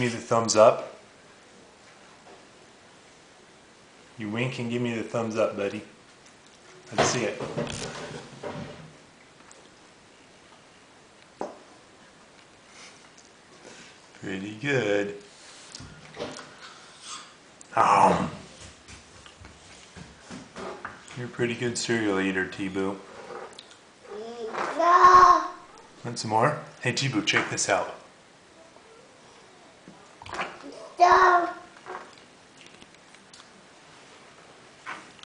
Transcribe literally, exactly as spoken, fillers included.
Give me the thumbs up. You wink and give me the thumbs up, buddy. Let's see it. Pretty good. Um, you're a pretty good cereal eater, T-Boo. Want some more? Hey, T-Boo, check this out.